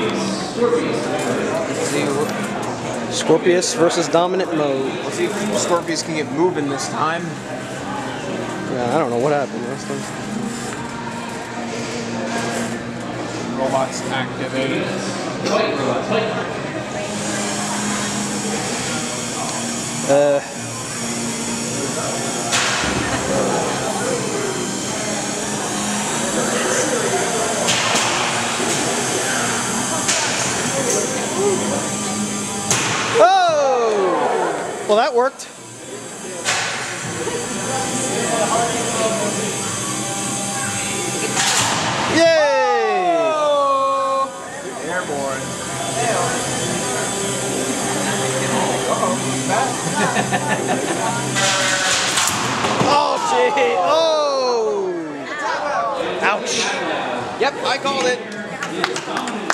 Scorpius versus Dominant Mode. Let's see if Scorpius can get moving this time. Yeah, I don't know what happened last time. Robots activate. Oh! Well, that worked. Yay! Oh! Airborne. Oh, gee! Oh! Ouch! Yep, I called it.